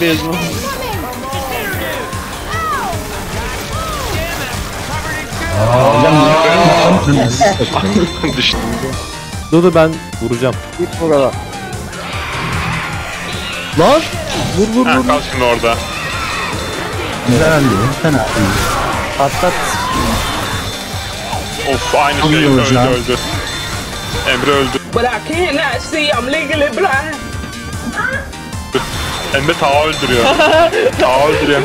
mezun. Düştüm. Dur ben vuracağım. Git burada. Lan! Vur. Kal şimdi orada. Güzel değil. Fena değil. Patlat. Of aynı şey öldü. Emre öldü. But I cannot see. I'm legally blind. Emre Taha öldürüyor. Taha öldürüyor.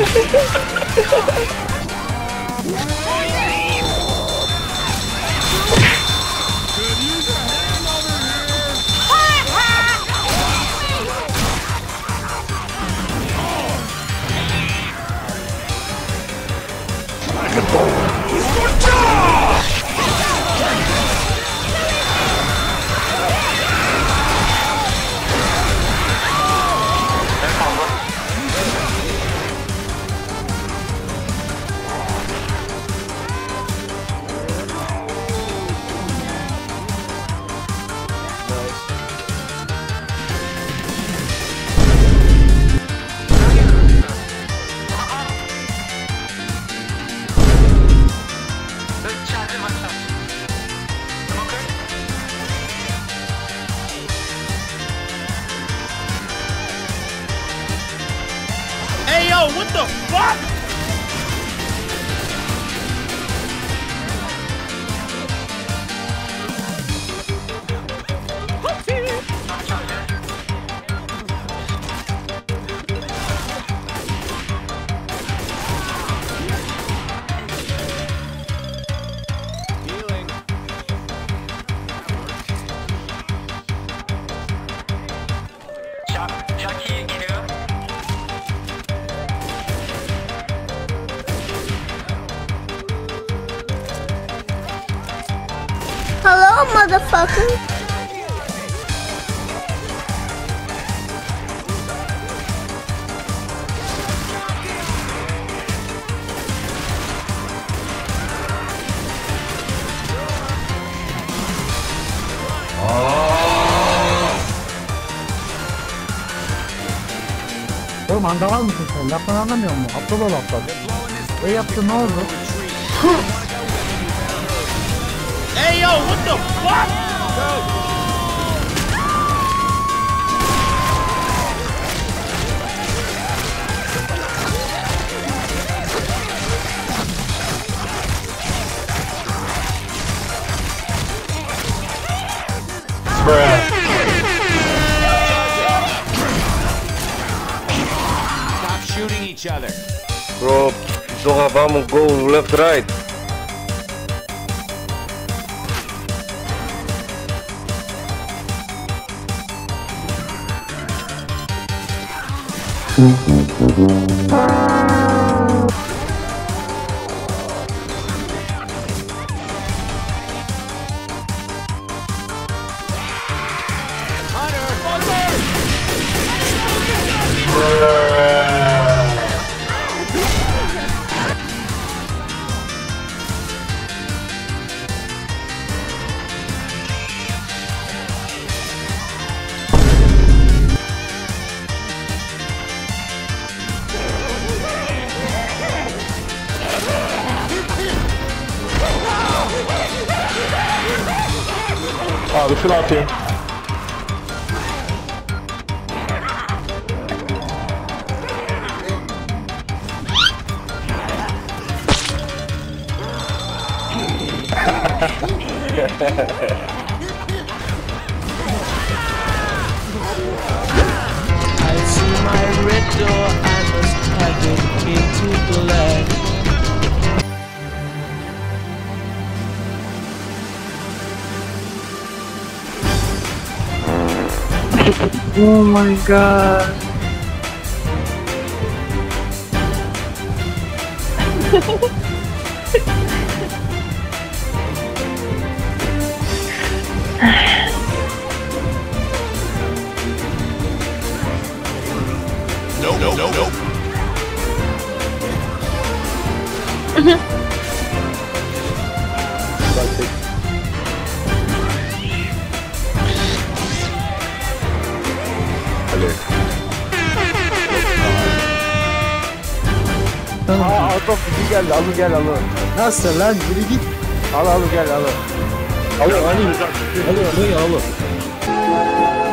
Hey yo, what the fuck? Hello, motherfucker. Oğlum andaval mısın sen? Laftan anlamıyor musun? Aptal ol aptal. Ne yaptın ne oldu? Hey yo, what the fuck? Stop shooting each other. Bro, zorra, vamos go left right. Abi şunu atayım. I see my red door, I must have it into the light. Oh my god. No. Hadi. top bizi geldi. Alı gel alı. Nasıl lan? Yürü git. Al gel alı. Alıyor burayı alıyor.